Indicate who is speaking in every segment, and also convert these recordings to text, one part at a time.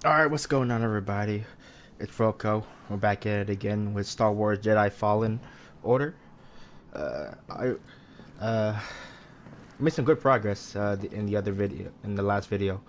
Speaker 1: Alright, what's going on, everybody? It's Roko. We're back at it again with Star Wars Jedi Fallen Order. I made some good progress in the other video, in the last video.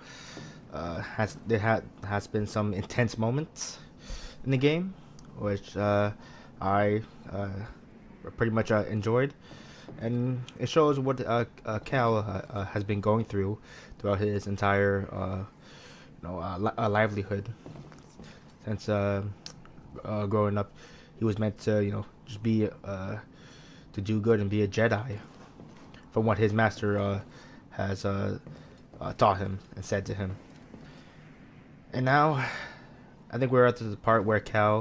Speaker 1: Has been some intense moments in the game, which I pretty much enjoyed, and it shows what Cal has been going throughout his entire livelihood since growing up. He was meant to just be to do good and be a Jedi from what his master has taught him and said to him. And now I think we're at the part where Cal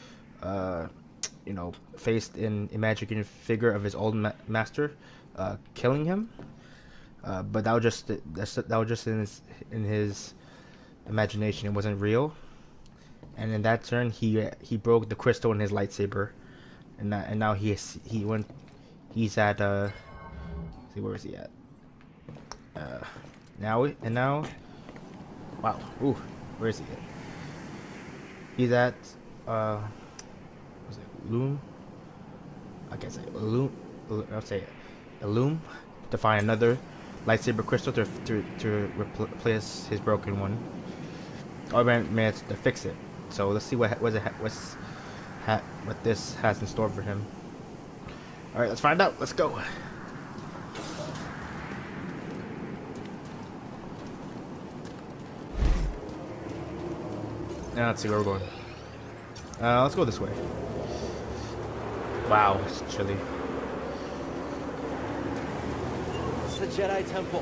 Speaker 1: faced an imaginary figure of his old master killing him, but that was just in his imagination. It wasn't real. And in that turn, he broke the crystal in his lightsaber, and now he's at see, where is he at? Now wow, ooh, where is he at? He's at was it Loom? I can't say Loom. I'll say Loom to find another lightsaber crystal to replace his broken one. Or managed to fix it. So let's see what this has in store for him. All right, let's find out. Let's go. Now let's see where we're going. Let's go this way. Wow, it's chilly.
Speaker 2: It's the Jedi Temple.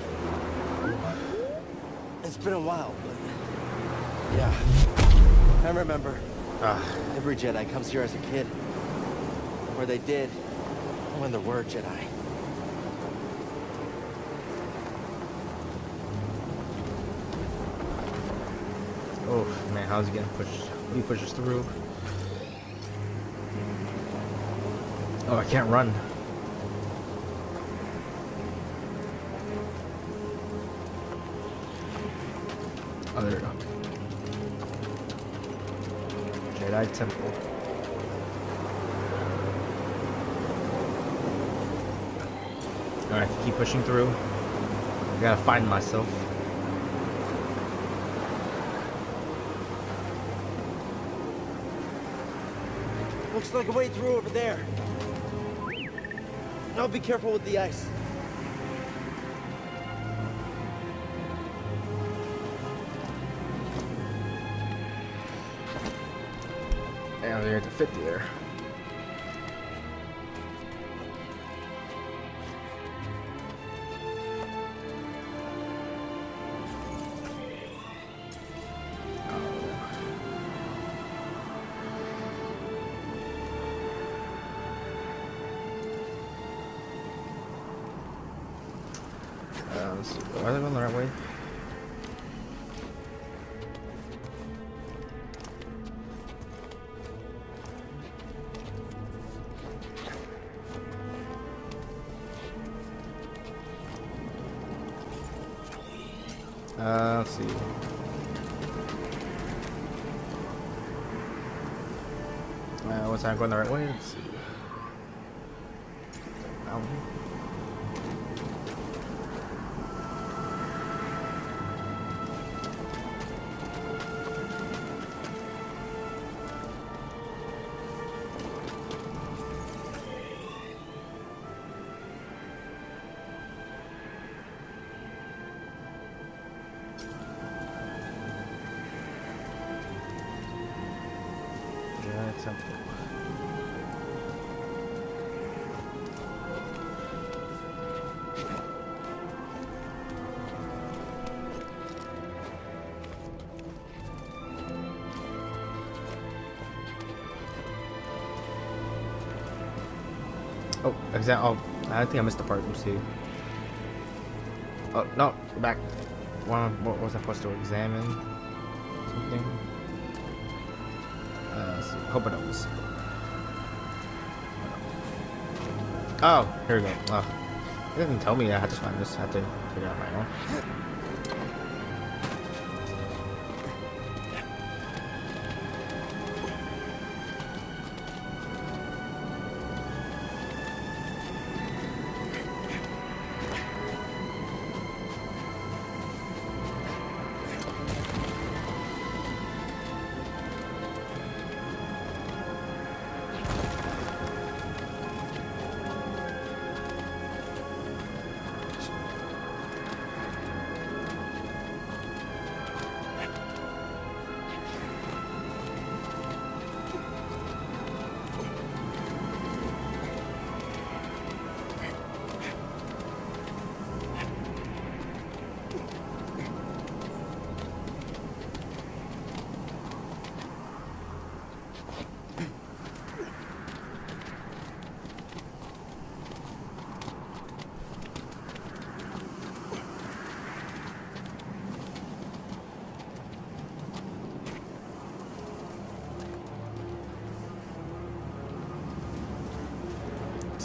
Speaker 2: It's been a while, but yeah, I remember. Every Jedi comes here as a kid. Or they did, when there were Jedi.
Speaker 1: Oh man, how's he getting pushed? He pushes through. Oh, I can't run. Oh, there we go. Jedi Temple. Alright, keep pushing through. I gotta find myself.
Speaker 2: Looks like a way through over there. Now be careful with the ice.
Speaker 1: Yeah, they're at the 50 there. Let's see. Are they going the right way? Let's see. Was I going the right way? Let's see. Temple. Oh, oh, I think I missed the part. Let's see. Oh no, go back. What was I supposed to examine? Something. Let's see. Hope it knows. Oh, here we go. Oh, it didn't tell me I had to find this. I had to figure out my own.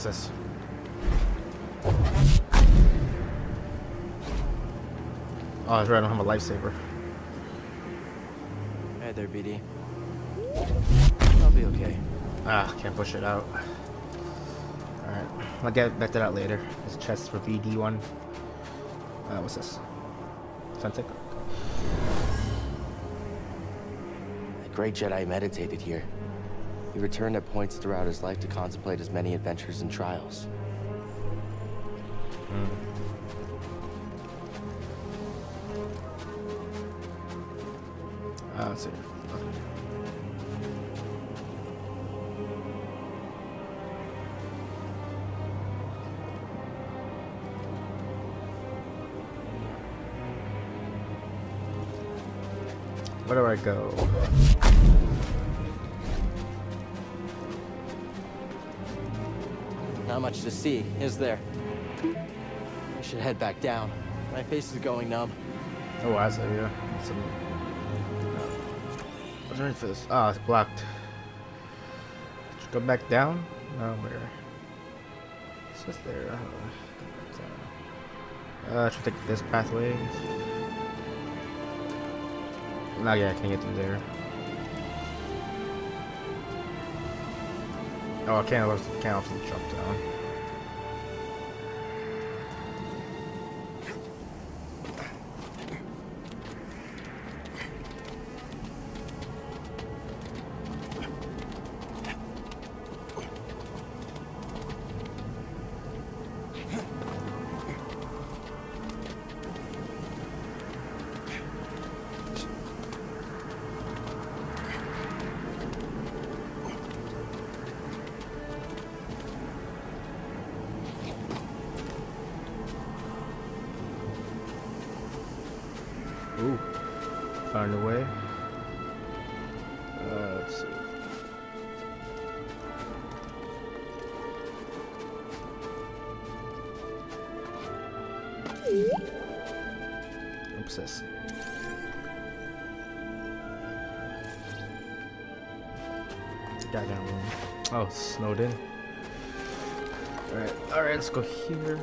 Speaker 1: What's this? Oh, that's right, I don't have a lifesaver.
Speaker 2: Hey there, BD. I'll be okay.
Speaker 1: Ah, can't push it out. Alright, I'll get back to that later. There's a chest for BD1. What's this? Sunset?
Speaker 2: A great Jedi meditated here. He returned at points throughout his life to contemplate his many adventures and trials.
Speaker 1: Let's see. Where do I go?
Speaker 2: Not much to see, is there? I should head back down. My face is going numb.
Speaker 1: Oh, I see, yeah. What's underneath for this? Oh, it's blocked. Just go back down? No, where? It's just there. Should take this pathway. No, yeah, I can't get through there. Oh, I can't also jump down. Ooh, found a way. Let's see. What's this? Goddamn room. Oh, it's snowed in. Alright, let's go here.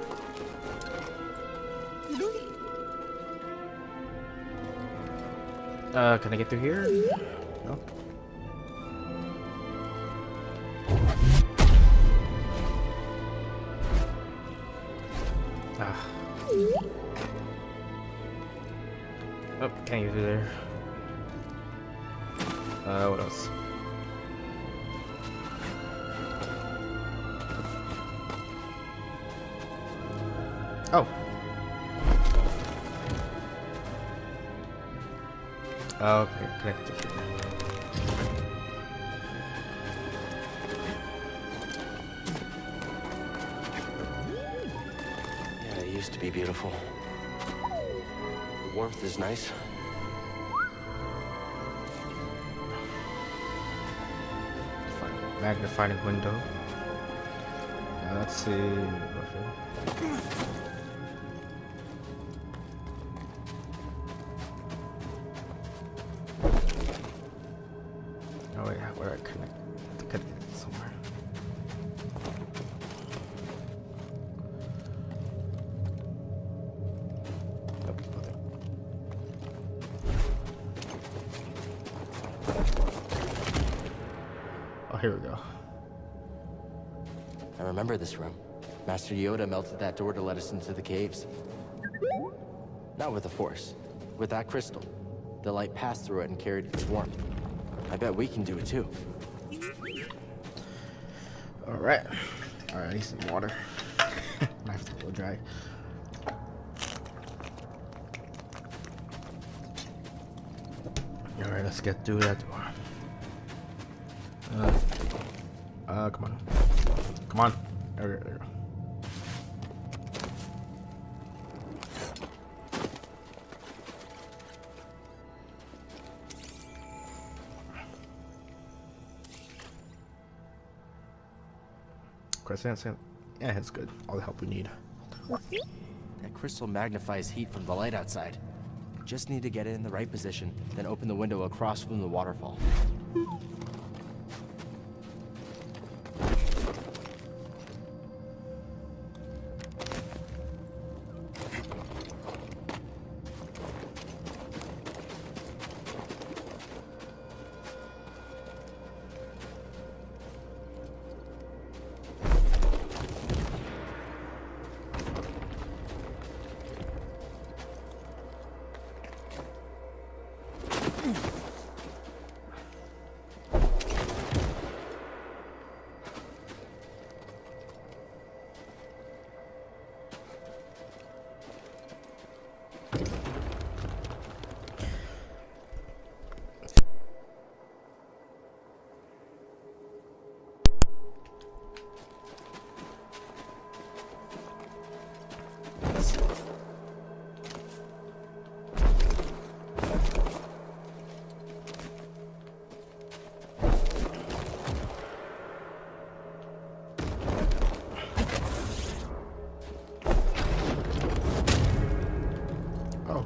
Speaker 1: Can I get through here? No. Ah. Oh, can't get through there. What else? Oh. Okay, connected here.
Speaker 2: Yeah, it used to be beautiful. The warmth is nice.
Speaker 1: Magnifying window. Let's see. Oh wait, where I connect it somewhere. Nope, nothing. Oh, here we go.
Speaker 2: I remember this room. Master Yoda melted that door to let us into the caves. Not with the Force. With that crystal. The light passed through it and carried its warmth. I bet we can do it too.
Speaker 1: Alright. Alright, I need some water. I have to go dry. Alright, let's get through that door. Come on. Come on. There we go. Crescent, yeah, it's good. All the help we need.
Speaker 2: That crystal magnifies heat from the light outside. Just need to get it in the right position, then open the window across from the waterfall.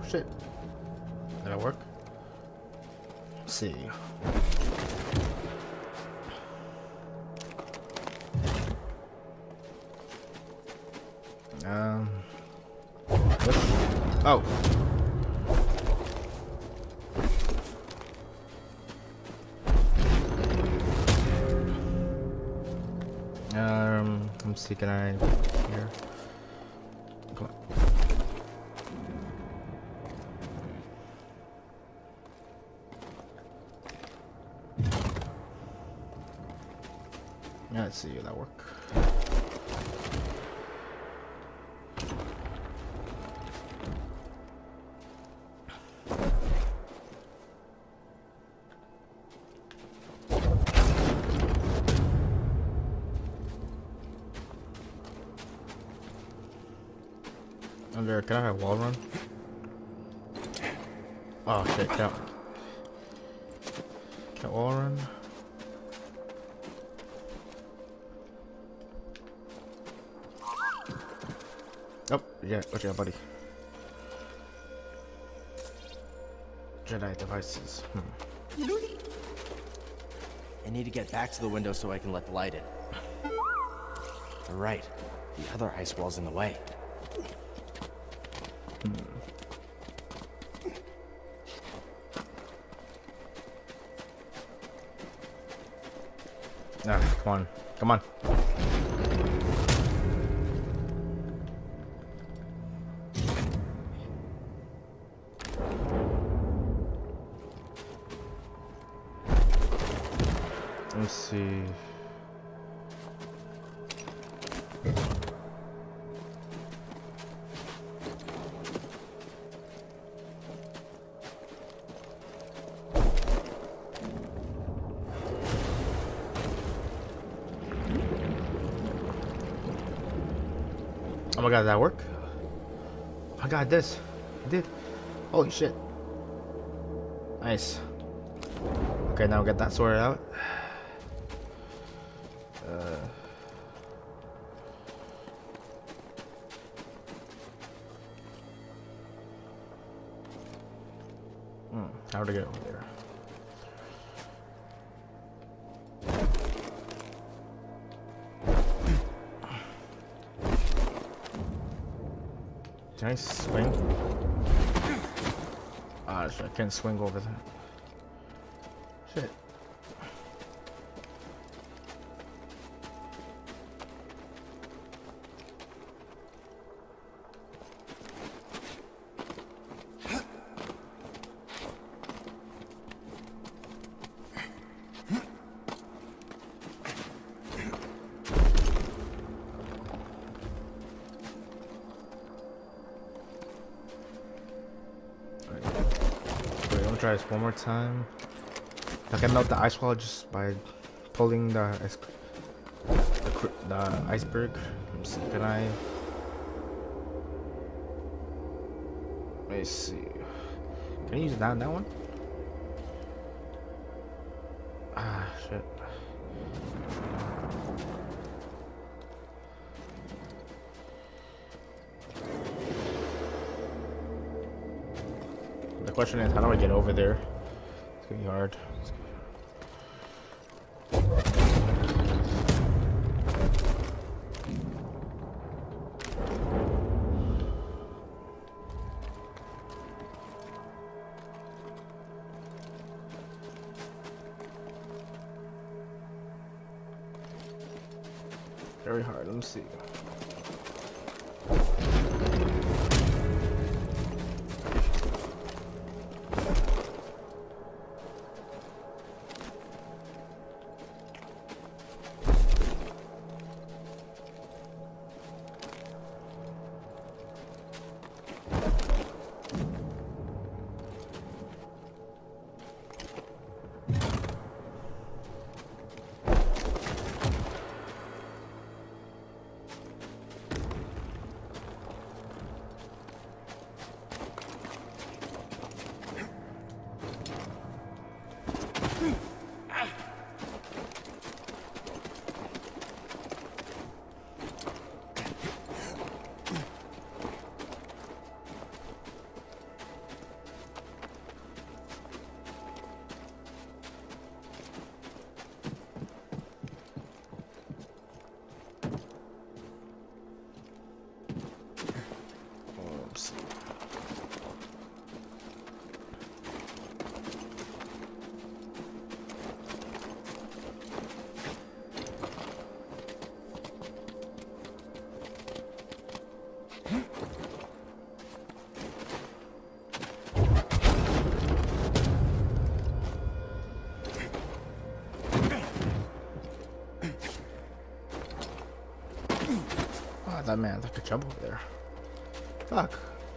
Speaker 1: shit. Did that work? Let's see. What? Oh. Let me see, can I here? Come on. Yeah, let's see, will that work? Under, can I have wall run? Oh shit, can't wall run? Oh, yeah, okay, buddy. Jedi devices.
Speaker 2: I need to get back to the window so I can let the light in. You're right. The other ice wall's in the way.
Speaker 1: Ah, come on. Come on. Let's see. Oh my god, did that work? Oh my god, this. It did. Holy shit. Nice. Okay, now we get that sorted out. How to get over there? Can I swing? Ah, shit, I can't swing over that. Shit. Try this one more time. I can melt the ice wall just by pulling the iceberg. Let's see, can I? Let me see. Can I use that one? Ah, shit. The question is, how do I get over there? It's gonna be hard. Very hard. Let me see. Oh, that man, I could jump over there. Fuck.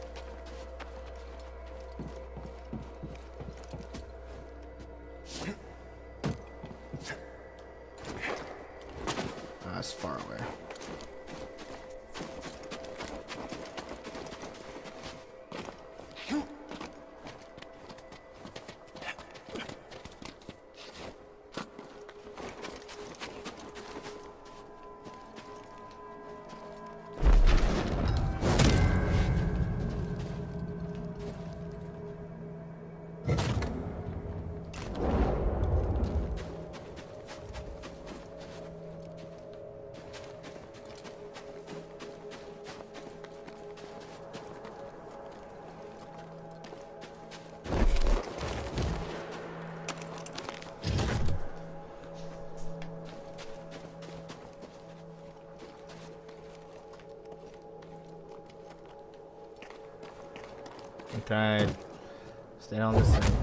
Speaker 1: That's far away. Can I stay on this thing?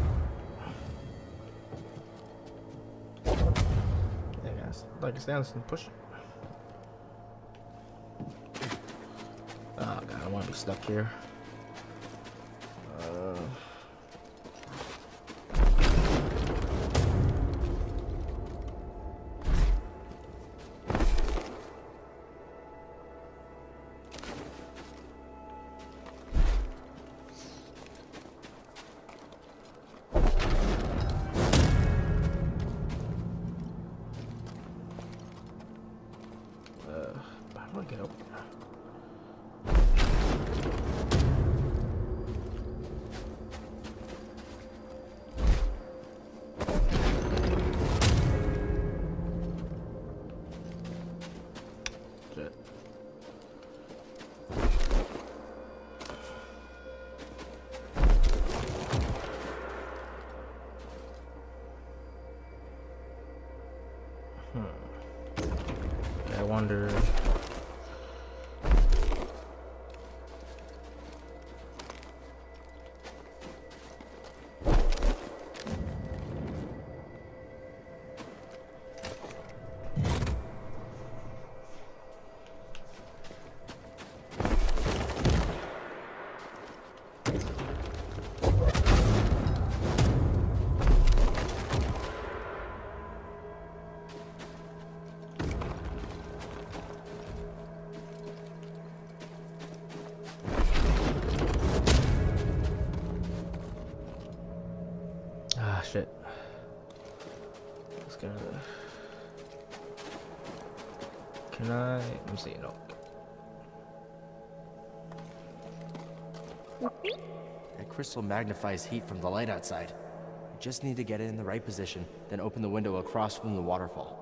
Speaker 1: Yeah, guys. Like, stay on this and push it. Oh god, I don't want to be stuck here. How do I get over there? Shit. I wonder. Shit. Let's go. Can I? Let me see. No.
Speaker 2: That crystal magnifies heat from the light outside. I just need to get it in the right position, then open the window across from the waterfall.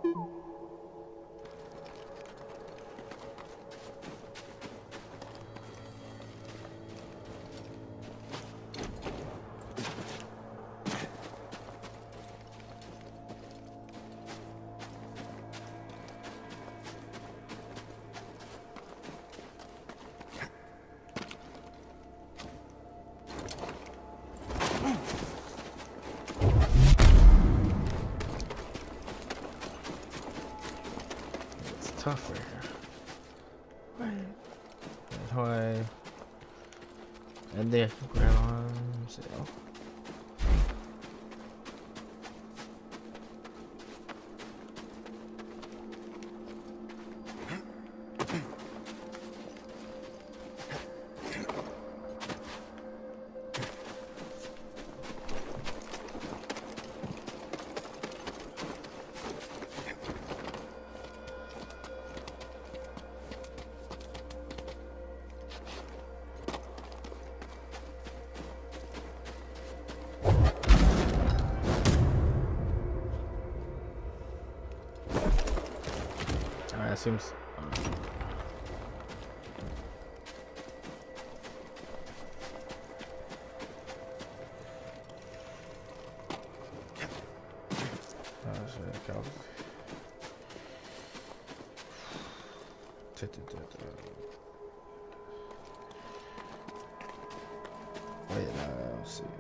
Speaker 1: Tough right here. How do I? And there, grab on. So. Alright, seems. Wait, let's see.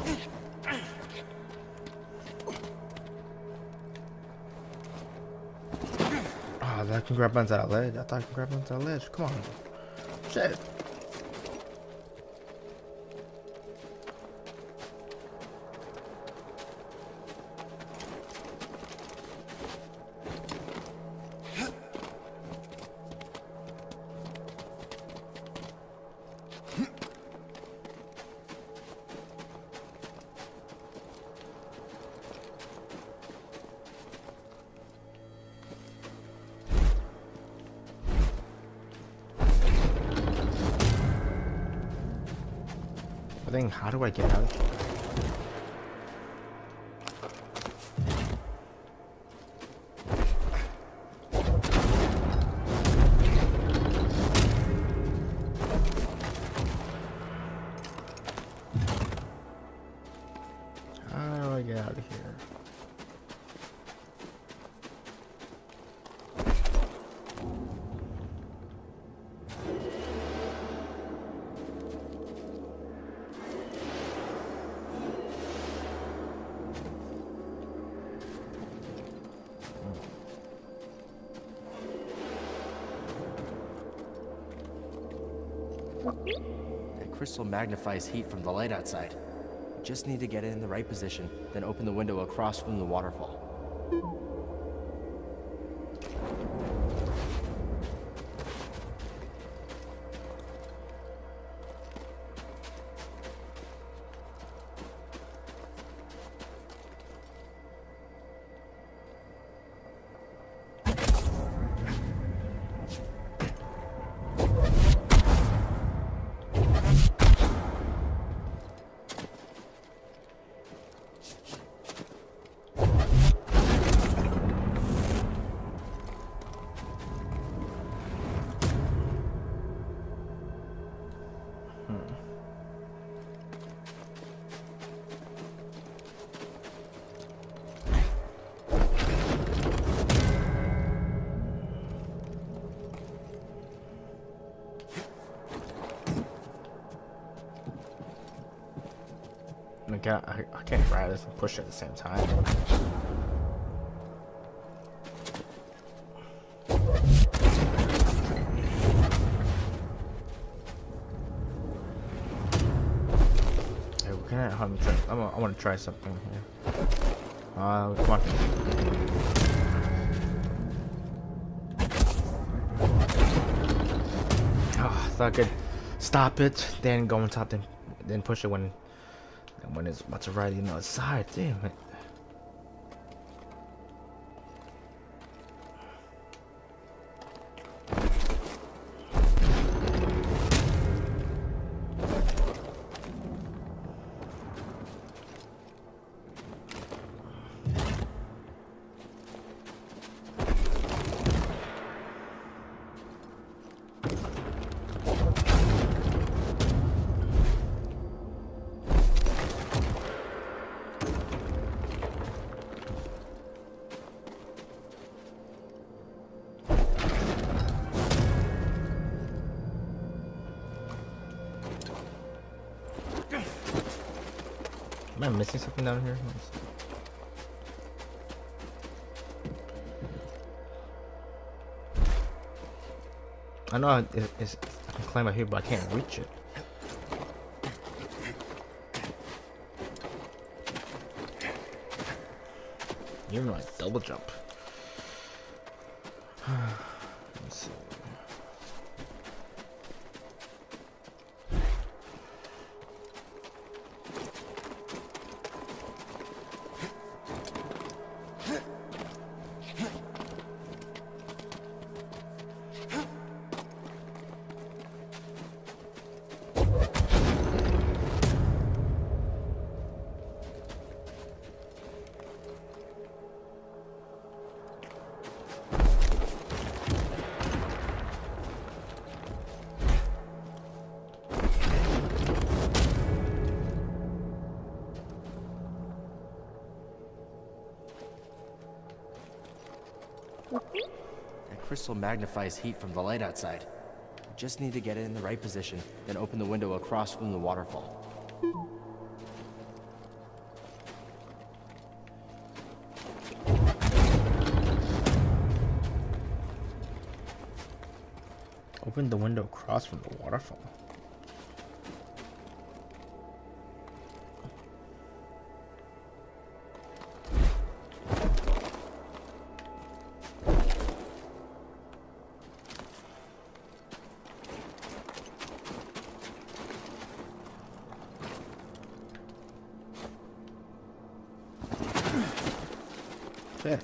Speaker 1: Ah, I can grab onto that ledge. I thought I could grab onto that ledge. Come on. Shit. I think, how do I get out of here? How do I get out of here?
Speaker 2: That crystal magnifies heat from the light outside. We just need to get it in the right position, then open the window across from the waterfall. I can't grab this and push it at the same time. Hey, we can't help me try. I want to try something here. Come on. Oh, I thought I could stop it, then go on top, then push it when it's about to ride on the other side. Damn it. Am I missing something down here? I know I can climb up here, but I can't reach it. Even though I double jump. Let's see. crystal magnifies heat from the light outside. Just need to get it in the right position, then open the window across from the waterfall.
Speaker 1: Open the window across from the waterfall. Shit.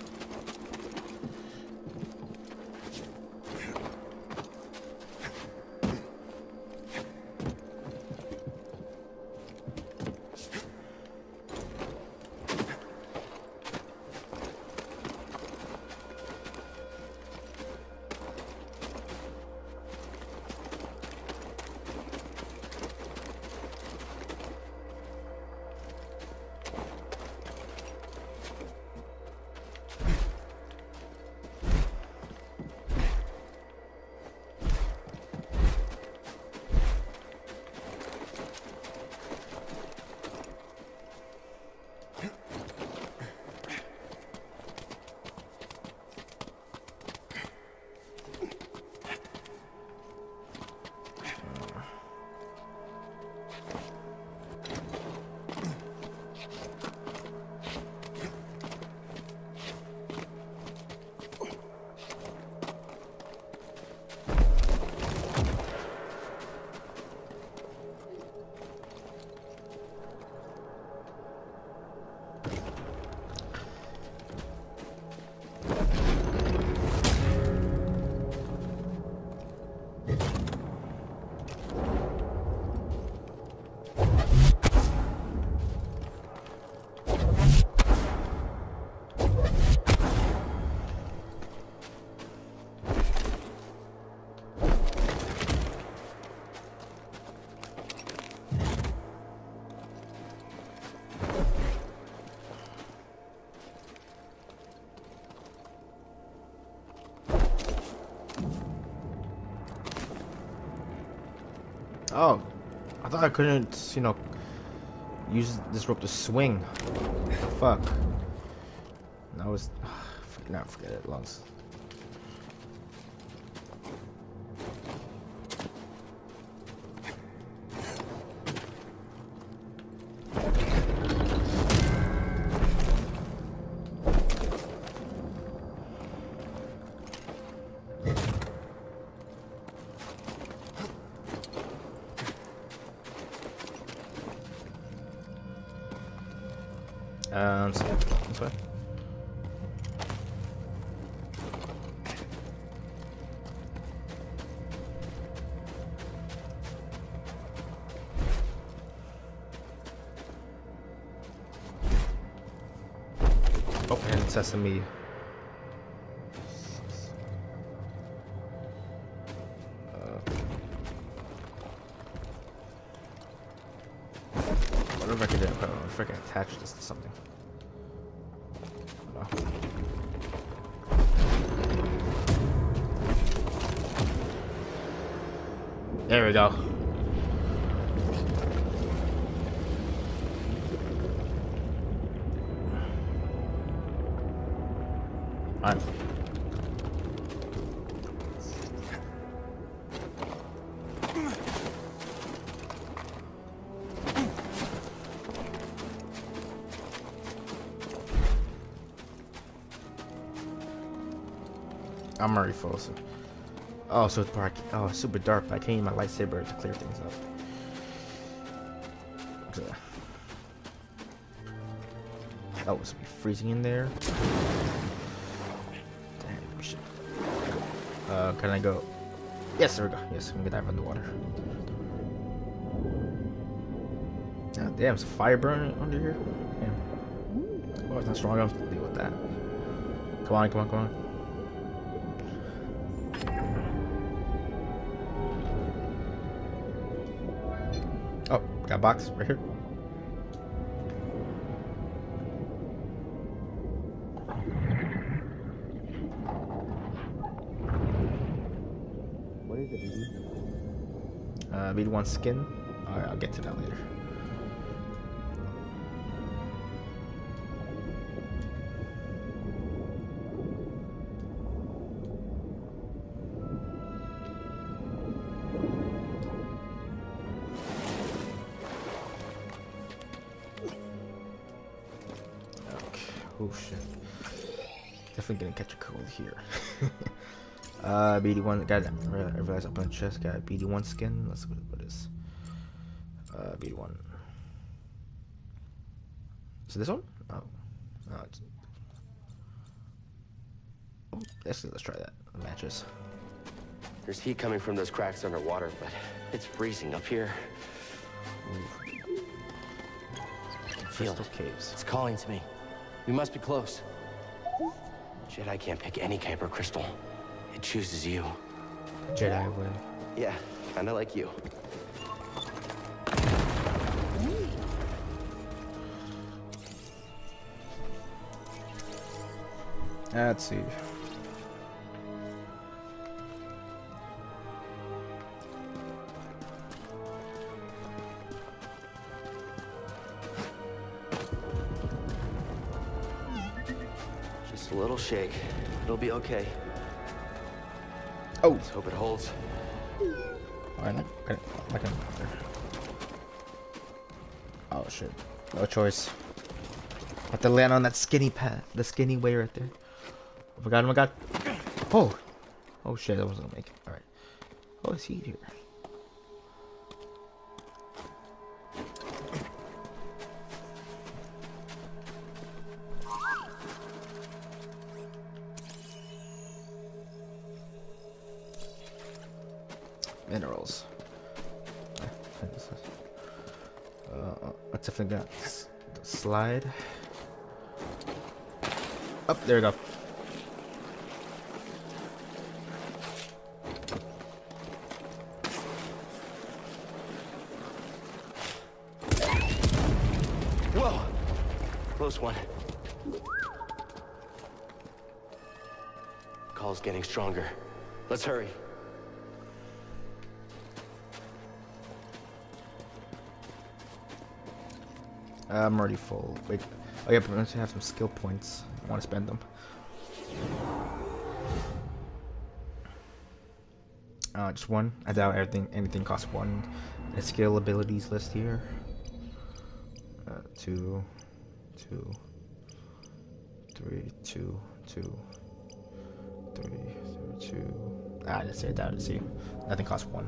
Speaker 1: Oh, I thought I couldn't, you know, use this rope to swing. Fuck. That was. Now forget it, lungs. This way. Oh, and sesame. What if I could if I can attach this to something? There we go. Alright. I'm already full, so. Oh, so it's dark. Oh, it's super dark, but I can't use my lightsaber to clear things up. That was freezing in there. Damn shit. Can I go? Yes, there we go. Yes, I'm gonna dive underwater. Oh, damn, there's a fire burning under here. Damn. Oh, it's not strong enough to deal with that. Come on, come on, come on. Oh, got a box right here. BD1 skin. Alright, I'll get to that later. Oh shit. Definitely gonna catch a cold here. BD1, got it. I realized up on the chest, got a BD1 skin. Let's see what it is. BD1. Is it this one? Oh. No, it's... Oh, let's try that. Matches.
Speaker 2: There's heat coming from those cracks underwater, but it's freezing up here. I can feel it.
Speaker 1: Caves.
Speaker 2: It's calling to me. We must be close. Jedi can't pick any Kyber crystal. It chooses you.
Speaker 1: Jedi way.
Speaker 2: Yeah, kinda like you.
Speaker 1: Let's see.
Speaker 2: Just a little shake. It'll be okay.
Speaker 1: Oh!
Speaker 2: Let's hope it holds.
Speaker 1: Alright, oh shit. No choice. Have to land on that skinny path. The skinny way right there. Oh my god. Oh! Oh shit, that wasn't gonna make it. Alright. Oh, it's heat here. Minerals. Let's definitely got the slide. Up there we go.
Speaker 2: Whoa! Close one. Call's getting stronger. Let's hurry.
Speaker 1: I'm already full. Wait. Oh yeah, but I have some skill points. I want to spend them. Just one. I doubt anything costs one. The skill abilities list here. 2, 2, 3, 2, 2, 3, 2. I just said that. See, nothing costs one.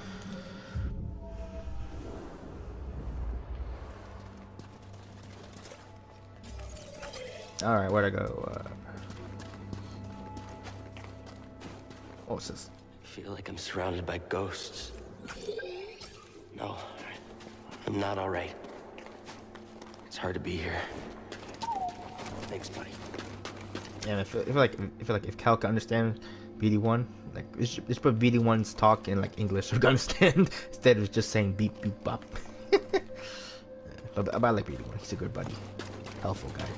Speaker 1: Alright, where'd I go? What's this?
Speaker 2: I feel like I'm surrounded by ghosts. No, I'm not alright. It's hard to be here. Thanks, buddy.
Speaker 1: Yeah, I feel like if Cal can understand BD1, like just put BD1's talk in like English so we can understand instead of just saying beep beep bop. but I like BD1. He's a good buddy, helpful guy.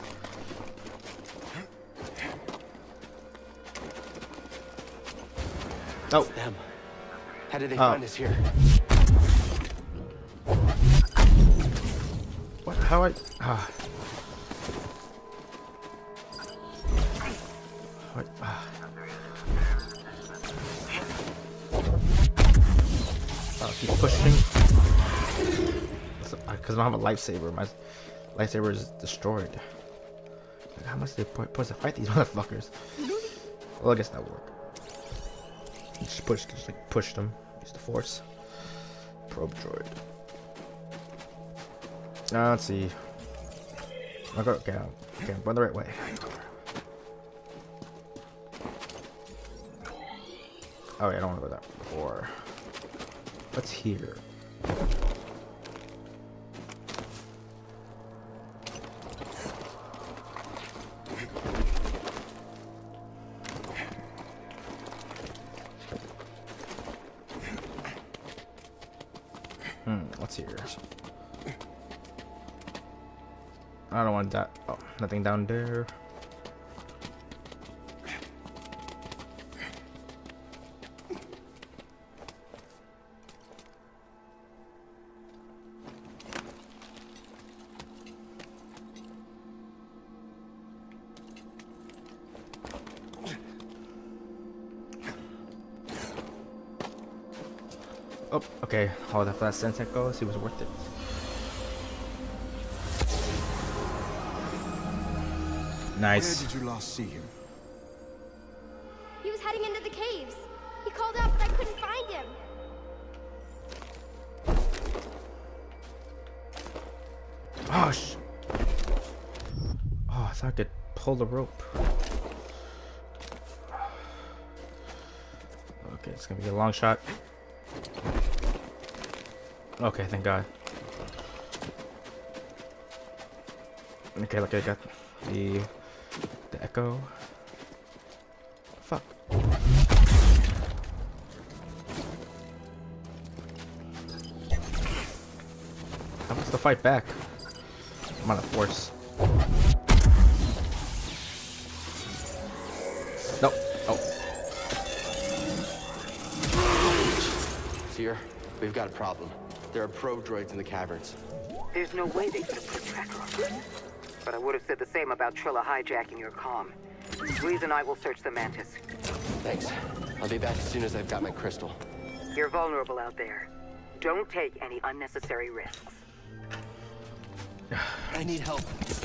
Speaker 1: Oh,
Speaker 2: them. How did they find us here?
Speaker 1: What? How I? What? Keep pushing. Because I don't have a lifesaver. My lifesaver is destroyed. Like, how much do they put to fight these motherfuckers? Well, I guess that worked. Just push them. Use the force. Probe droid. Let's see. I'll go. Okay, I'm going the right way. Oh yeah, I don't want to go that before. What's here? What's here? I don't want that. Oh, nothing down there. Oh, okay. Hold up, that Sensei goes. He was worth it. Nice.
Speaker 3: Where did you last see him?
Speaker 4: He was heading into the caves. He called out, but I couldn't find him.
Speaker 1: Oh, oh, I thought I could pull the rope. Okay, it's gonna be a long shot. Okay, thank God. Okay, look, I got the echo. Fuck. How wants to fight back? I'm on a force. Nope. Oh.
Speaker 2: Seer, we've got a problem. There are probe droids in the caverns.
Speaker 5: There's no way they could have put a tracker on us. But I would have said the same about Trilla hijacking your comm. Grease and I will search the Mantis.
Speaker 2: Thanks. I'll be back as soon as I've got my crystal.
Speaker 5: You're vulnerable out there. Don't take any unnecessary risks.
Speaker 2: I need help.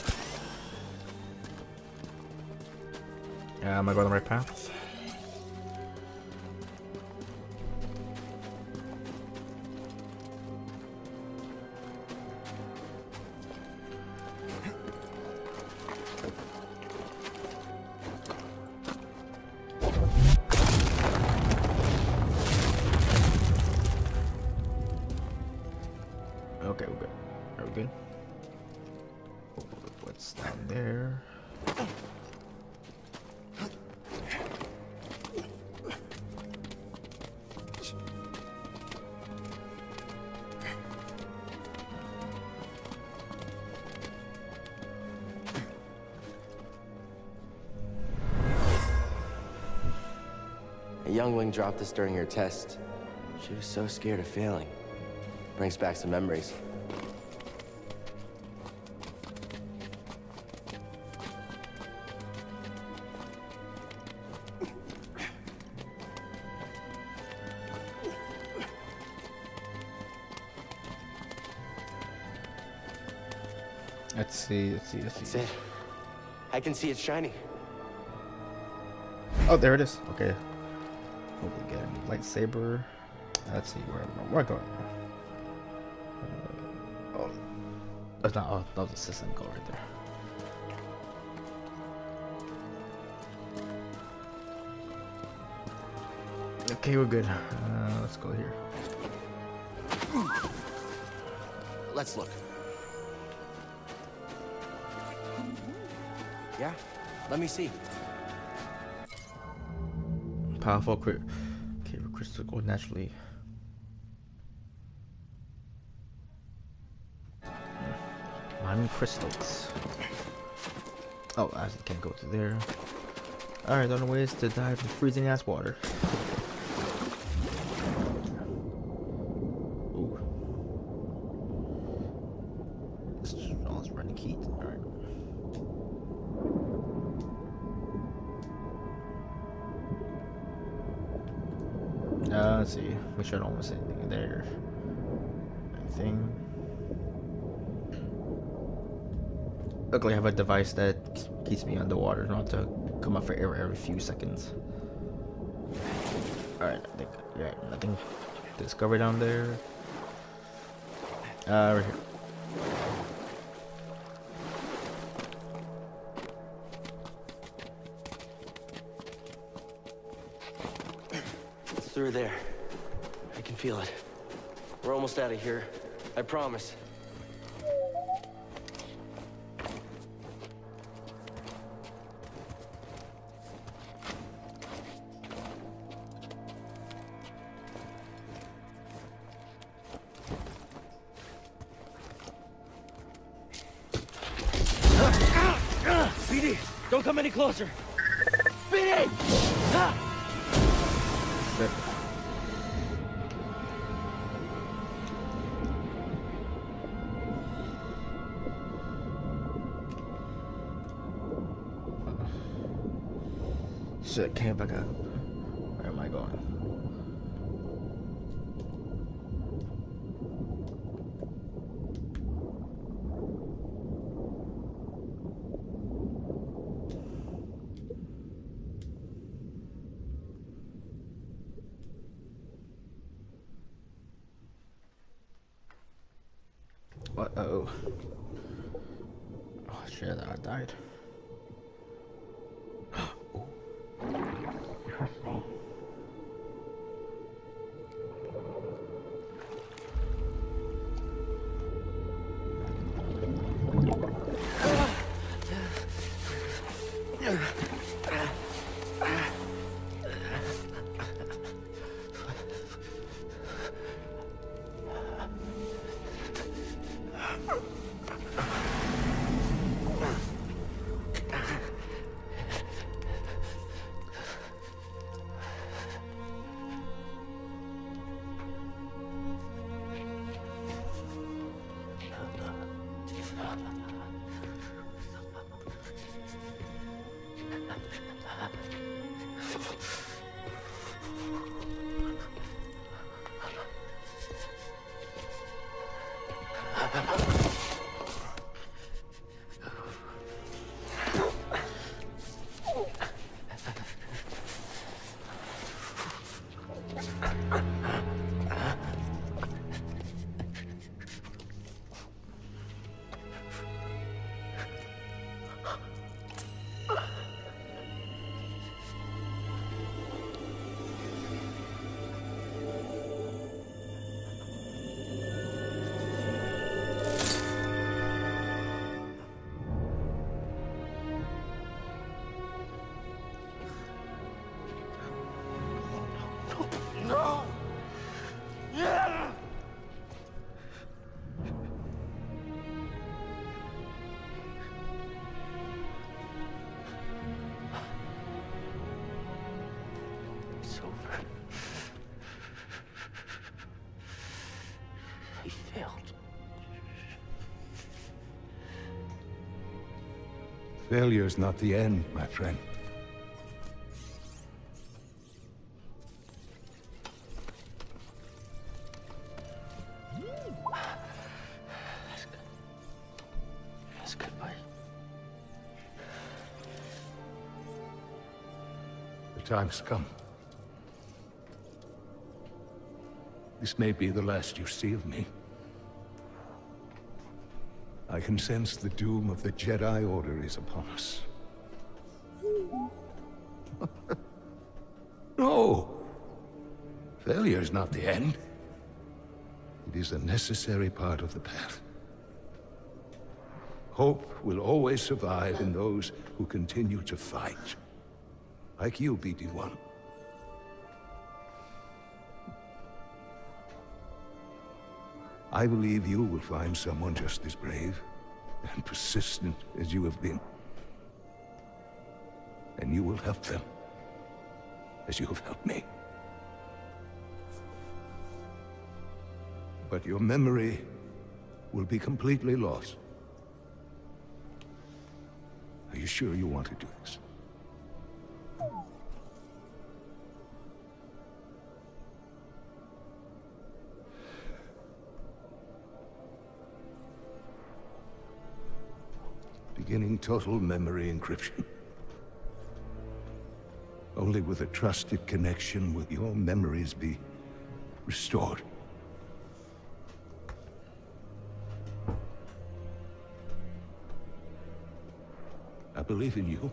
Speaker 1: Yeah, am I going the right path? Okay, we're good. Are we good? What's down there?
Speaker 2: A youngling dropped this during her test. She was so scared of failing. Brings back some memories.
Speaker 1: Let's see.
Speaker 2: That's it. I can see it shining.
Speaker 1: Oh, there it is. Okay. Hopefully get a lightsaber. Let's see where am I going. Oh, that's not. Oh, that was a system go right there. Okay, we're good. Let's go here.
Speaker 2: Let's look. Yeah? Let me see.
Speaker 1: Powerful crit. Okay, crystal gold naturally. Mining crystals. Oh, I can't go through there. Alright, the only way is to dive in freezing ass water. Ooh. This is almost running heat. Alright. Let's see. Make sure I don't miss anything there. Anything. Luckily, I have a device that keeps me underwater, not to come up for air every few seconds. Alright, I think, yeah, nothing to discover down there. Right here.
Speaker 2: It's through there. I can feel it. We're almost out of here. I promise.
Speaker 6: BD, don't come any closer. BD!
Speaker 1: Shit. Shit, can't back up. Where am I going? Uh-oh. Oh shit, I died.
Speaker 2: It's over. I failed.
Speaker 3: Failure's not the end, my friend.
Speaker 2: That's goodbye.
Speaker 3: The time's come. This may be the last you see of me. I can sense the doom of the Jedi Order is upon us. No! Failure's not the end. It is a necessary part of the path. Hope will always survive in those who continue to fight. Like you, BD-1. I believe you will find someone just as brave and persistent as you have been. And you will help them, as you have helped me. But your memory will be completely lost. Are you sure you want to do this? Beginning total memory encryption. Only with a trusted connection will your memories be restored. I believe in you,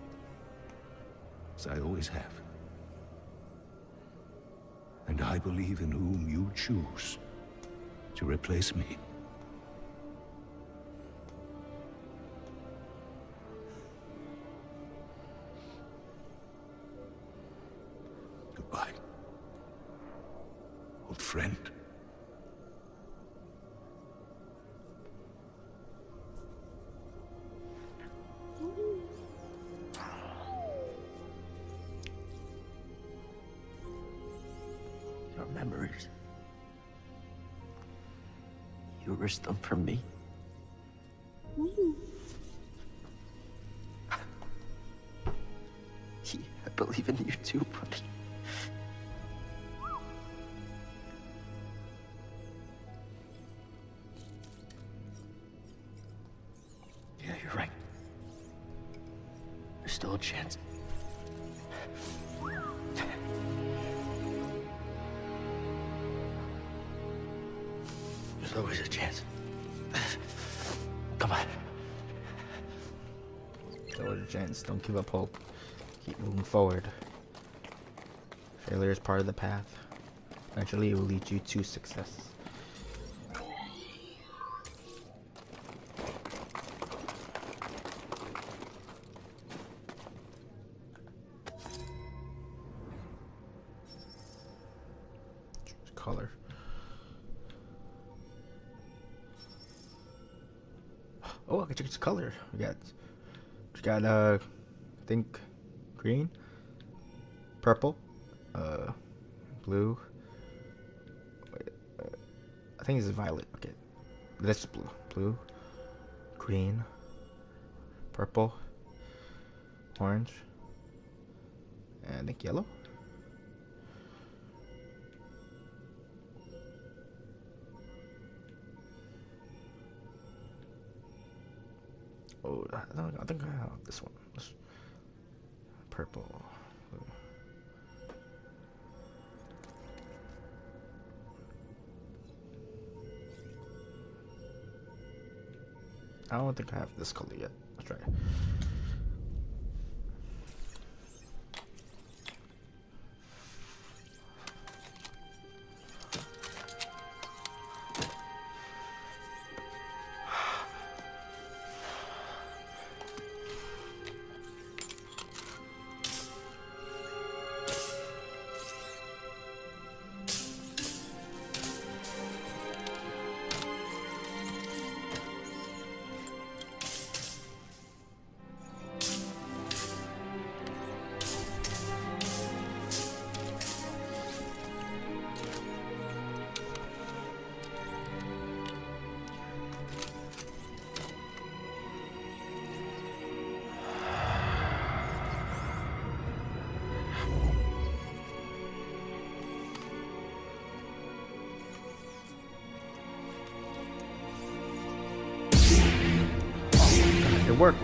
Speaker 3: as I always have. And I believe in whom you choose to replace me. Goodbye, old friend.
Speaker 2: Your memories. You risked them for me. Yeah, I believe in you too, buddy. Yeah, you're right. There's still a chance. There's always a chance. Come on.
Speaker 1: Lower the chance. Don't give up hope. Keep moving forward. Failure is part of the path. Eventually, it will lead you to success. Choose color. Oh, I can choose color. We got I think green, purple, blue. Wait, I think it's violet. Okay, that's blue. Blue, green, purple, orange, and I think yellow. Oh, I think I have this one. This purple. Blue. I don't think I have this color yet. Let's try it. It worked.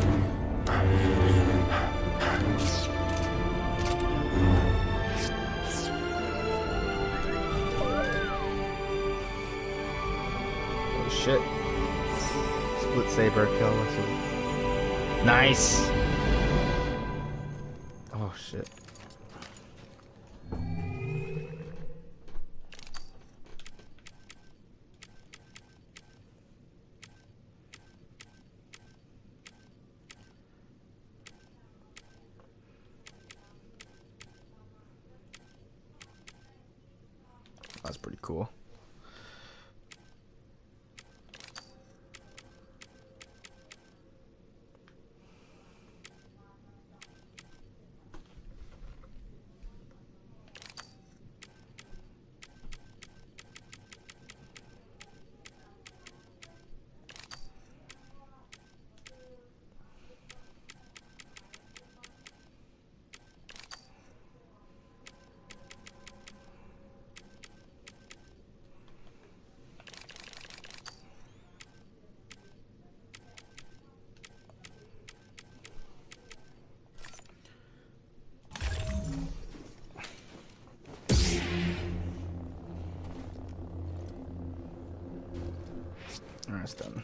Speaker 1: Oh shit. Split saber kill. Nice. Oh shit. That's pretty cool. Alright, it's done.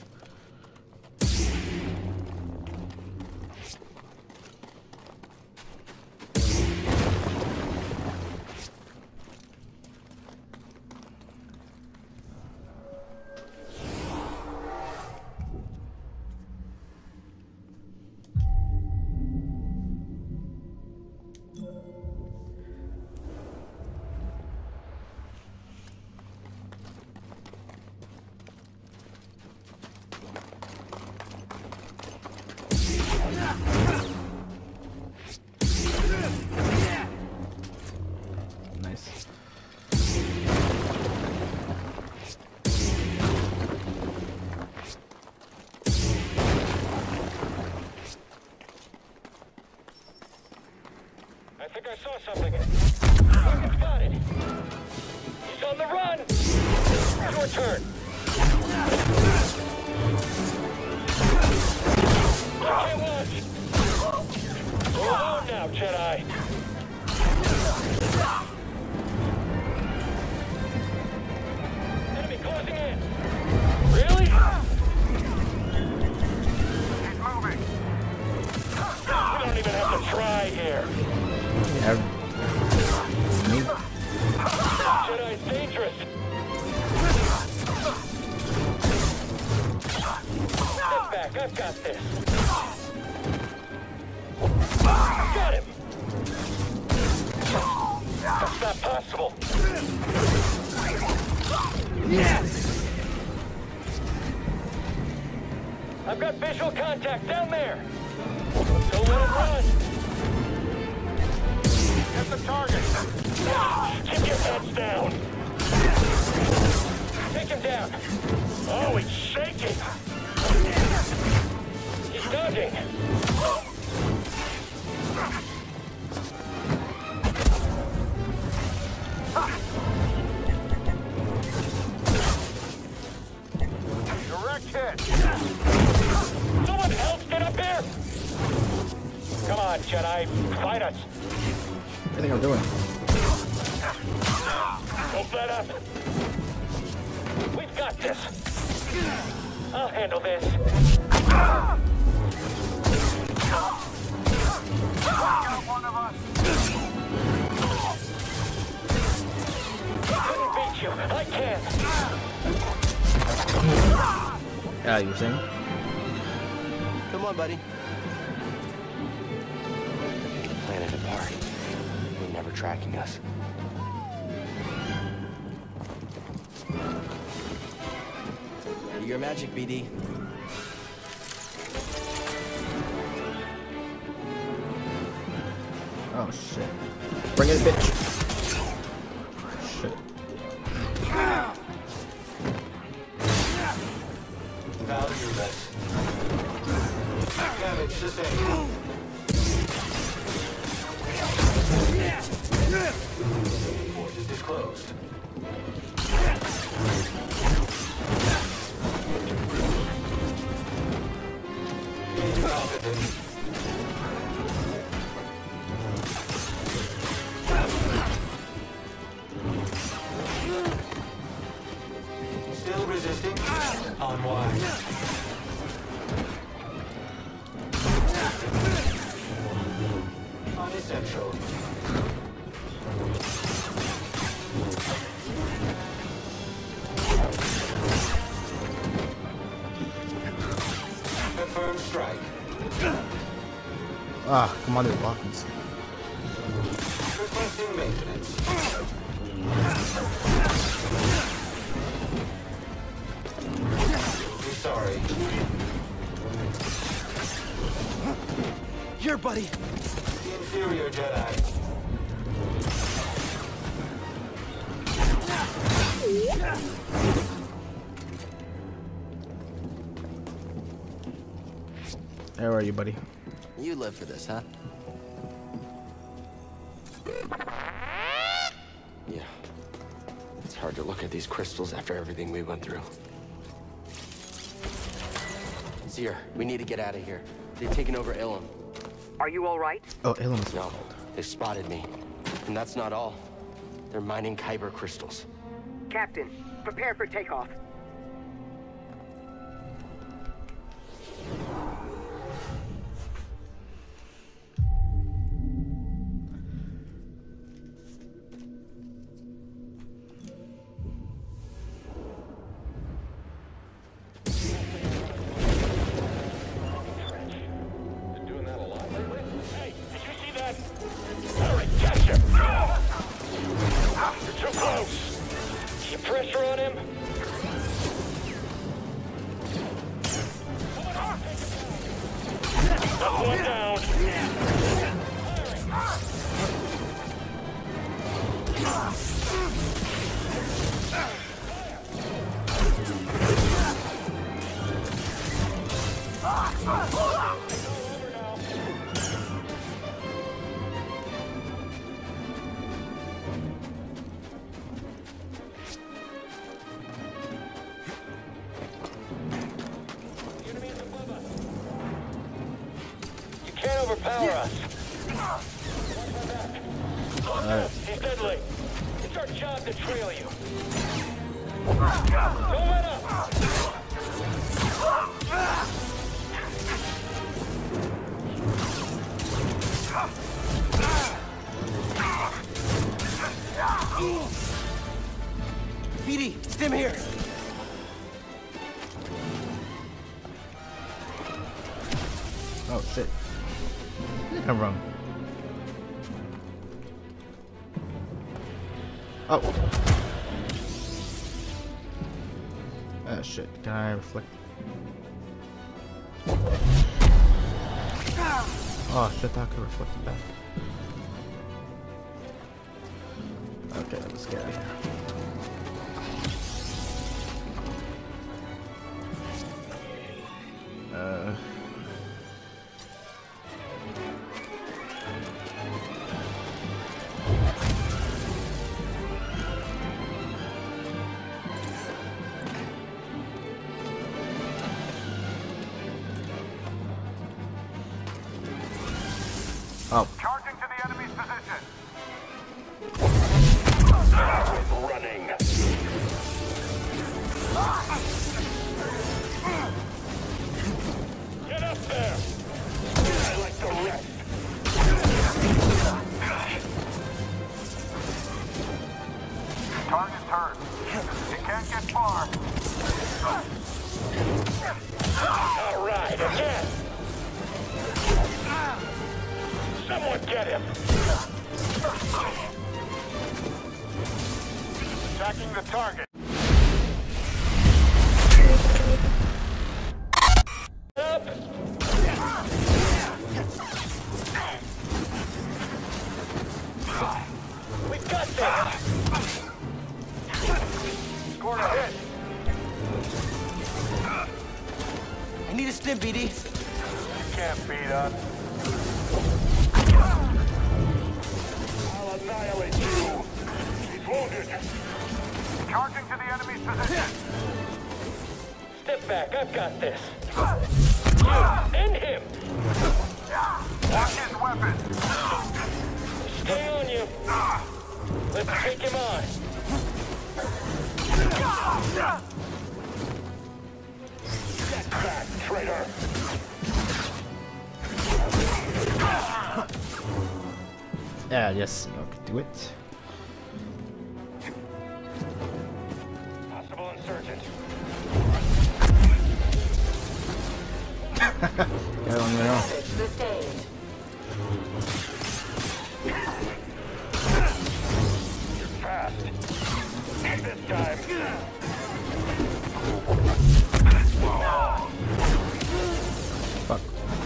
Speaker 1: Nice.
Speaker 6: I think I saw something. Target spotted. He's on the run. Your turn. I can't watch. Go alone now, Jedi. Enemy closing in. back. I've got this. Got him. That's not possible. I've got visual contact down there. Don't let him run. Get the target. Keep your heads down. Take him down. Oh, he's shaking. He's dodging. Direct hit. Someone else get up here. Come on, Jedi. Fight us.
Speaker 1: What do you think I'm doing?
Speaker 6: Don't let up. We've got this. I'll handle this. One of us. Couldn't beat you. I can.
Speaker 1: Yeah, you were saying?
Speaker 2: Come on, buddy. Planet apart. They're never tracking us. Your magic, BD.
Speaker 1: Oh shit. Bring it, bitch. Shit.
Speaker 2: Valueless. Damage sustained. Forces disclosed. Still resisting. On wide. Unessential. Confirmed strike.
Speaker 1: Ah, come on, they're blocking.
Speaker 2: Requesting maintenance. Sorry.
Speaker 7: Here, buddy.
Speaker 2: Inferior Jedi.
Speaker 1: Where are you, buddy?
Speaker 2: You live for this, huh? Yeah. It's hard to look at these crystals after everything we went through. Seer, we need to get out of here. They've taken over Ilum.
Speaker 5: Are you all right?
Speaker 1: Oh, Ilum's
Speaker 2: No, they spotted me. And that's not all. They're mining Kyber crystals.
Speaker 5: Captain, prepare for takeoff.
Speaker 6: Overpower us. He's deadly. It's our job to trail you. Don't let up.
Speaker 7: BD, stim here.
Speaker 1: shit. I'm wrong. Oh. Oh shit. Can I reflect? Oh shit, that could reflect it back. Okay, let's get out of here. Oh.
Speaker 7: Charging to the enemy's position.
Speaker 6: Running. Get up there. I like to rest.
Speaker 7: Target's hurt. He can't get far.
Speaker 6: All right, again. Someone get him.
Speaker 7: Attacking the target.
Speaker 6: Up. We got this.
Speaker 7: Scored a hit.
Speaker 2: I need a stim, BD.
Speaker 7: Can't beat us.
Speaker 6: I'll annihilate you. He's wounded.
Speaker 7: Charging to the enemy's position.
Speaker 6: Step back. I've got this. You and him.
Speaker 7: Watch his weapon.
Speaker 6: Stay on you. Let's take him on. Get back, traitor.
Speaker 1: Yeah, yes, okay, do it.
Speaker 6: Possible insurgent.
Speaker 1: Yeah, on your own.
Speaker 6: Fast. This time.
Speaker 1: Fuck.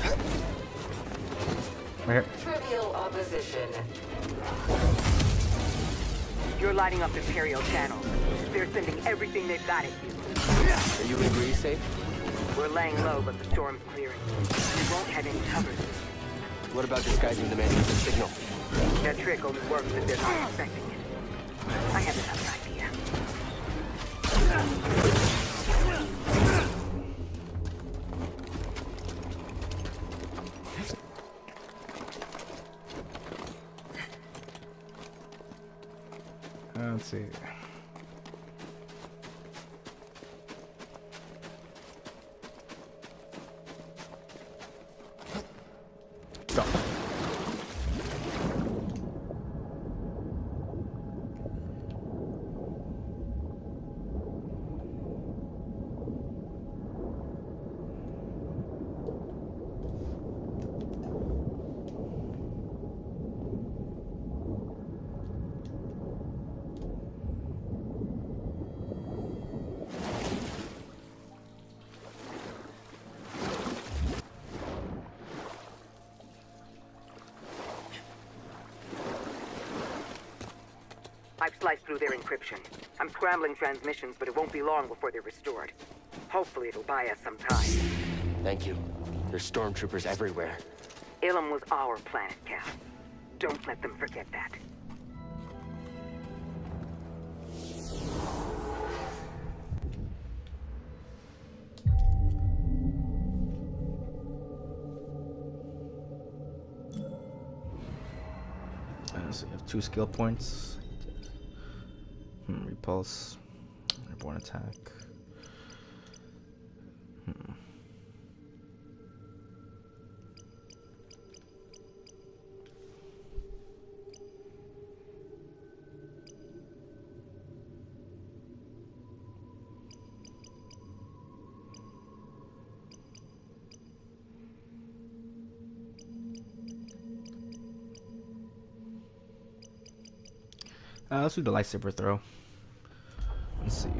Speaker 1: Right here.
Speaker 8: Trivial opposition.
Speaker 5: You're lighting up Imperial channels. They're sending everything they've got at you.
Speaker 2: Are you in Greece safe?
Speaker 5: We're laying low, but the storm's clearing. We won't have any cover.
Speaker 2: What about disguising the manual signal?
Speaker 5: That trick only works if they're not expecting it. I have another idea.
Speaker 1: Let's see. Go.
Speaker 5: I've sliced through their encryption. I'm scrambling transmissions, but it won't be long before they're restored. Hopefully it'll buy us some time.
Speaker 2: Thank you. There's stormtroopers everywhere.
Speaker 5: Ilum was our planet, Cal. Don't let them forget that.
Speaker 1: So you have 2 skill points. Repulse, airborne attack. Let's do the lightsaber throw. Let's see.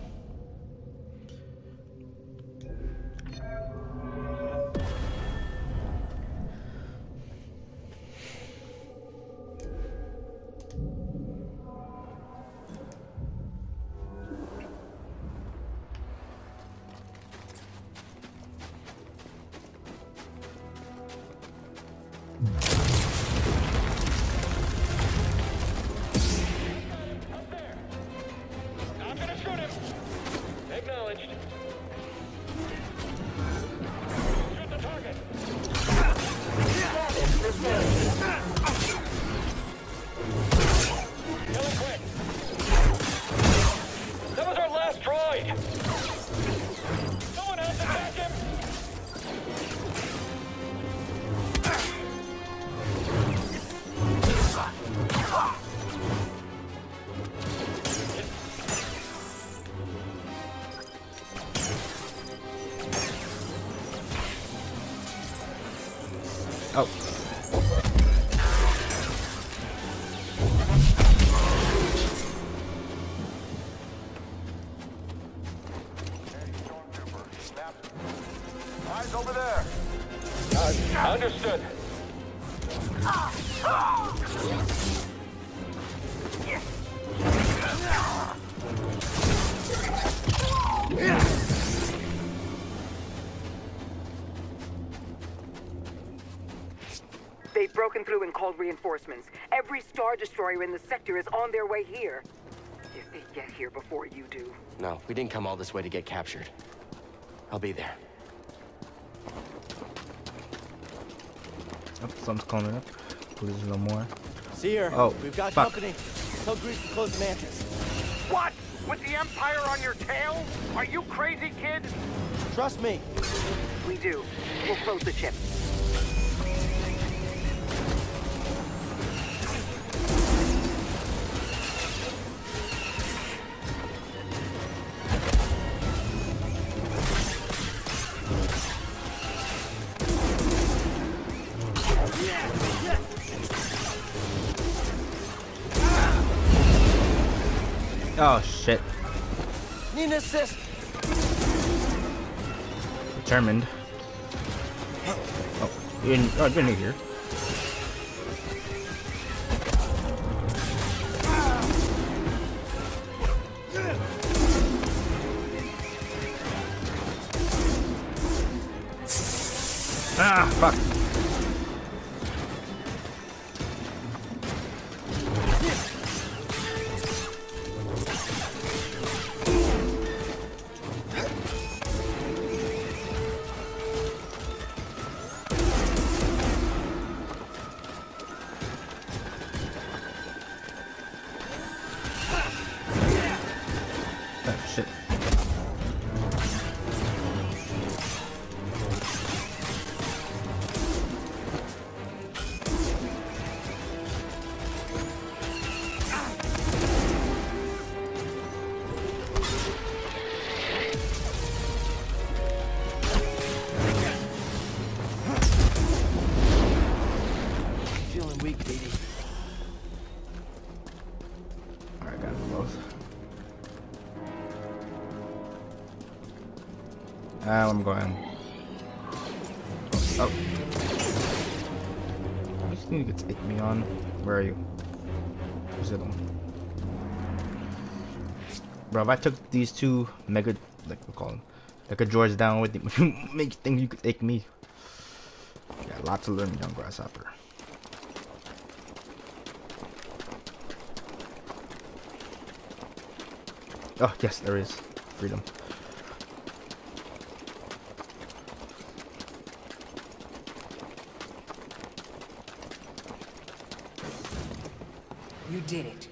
Speaker 6: I'm gonna shoot him. Acknowledged. Shoot the target. Kill him quick. That was our last droid. Someone else attack him.
Speaker 1: Oh.
Speaker 7: Eyes over there.
Speaker 6: Understood.
Speaker 5: They've broken through and called reinforcements. Every Star Destroyer in the sector is on their way here. If they get here before you do.
Speaker 2: No, we didn't come all this way to get captured. I'll be there.
Speaker 1: Oh, something's coming up. Please, no more.
Speaker 2: See her.
Speaker 1: Oh,
Speaker 2: We've got
Speaker 1: fuck.
Speaker 2: company. Tell Grease to close the Mantis.
Speaker 7: What? With the Empire on your tail? Are you crazy, kid?
Speaker 2: Trust me.
Speaker 5: We do. We'll close the ship.
Speaker 1: Oh shit.
Speaker 2: Need an assist.
Speaker 1: Determined. Oh, you're new here. Ah, fuck. Oh, shit.
Speaker 2: Feeling weak, baby.
Speaker 1: Alright, got them both. I'm going. Oh. I just need to take me on. Where are you? Where's the other one? Bro, if I took these two mega, like we call them, mega droids down with you, make you think you could take me. Yeah, lots to learn, young grasshopper. Oh, yes, there is. Freedom.
Speaker 5: You did it.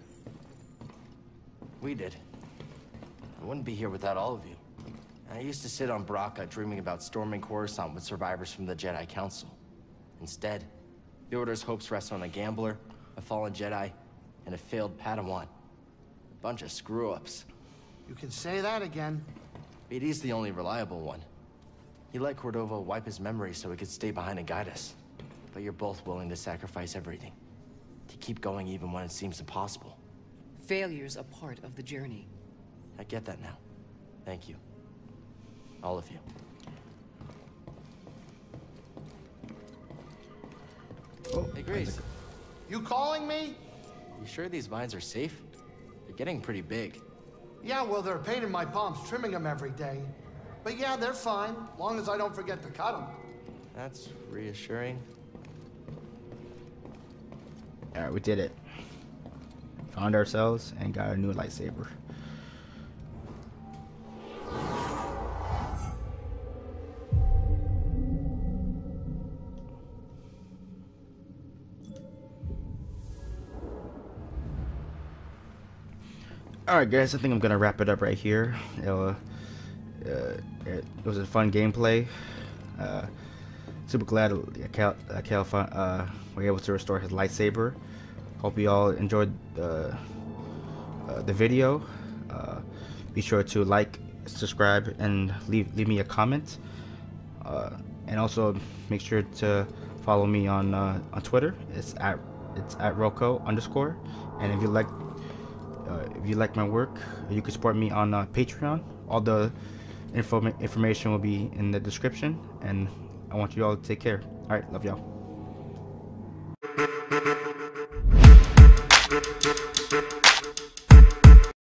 Speaker 2: We did. I wouldn't be here without all of you. I used to sit on Baraka dreaming about storming Coruscant with survivors from the Jedi Council. Instead, the Order's hopes rest on a gambler, a fallen Jedi, and a failed Padawan. A bunch of screw-ups.
Speaker 8: You can say that again.
Speaker 2: BD's the only reliable one. He let Cordova wipe his memory so he could stay behind and guide us. But you're both willing to sacrifice everything. To keep going even when it seems impossible.
Speaker 9: Failure's a part of the journey.
Speaker 2: I get that now. Thank you. All of you.
Speaker 1: Oh,
Speaker 2: Hey, Grace.
Speaker 8: You calling me?
Speaker 2: You sure these vines are safe? They're getting pretty big.
Speaker 8: Yeah, well, they're a pain in my palms trimming them every day. But yeah, they're fine, long as I don't forget to cut them.
Speaker 2: That's reassuring.
Speaker 1: Alright, we did it. Found ourselves and got a new lightsaber. Alright guys, I think I'm gonna wrap it up right here. It was a fun gameplay. Super glad Cal were able to restore his lightsaber. Hope you all enjoyed the video. Be sure to like, subscribe, and leave me a comment. And also make sure to follow me on Twitter. It's at Roko_. And if you like my work, you can support me on Patreon. All the information will be in the description. And I want you all to take care. All right, love y'all.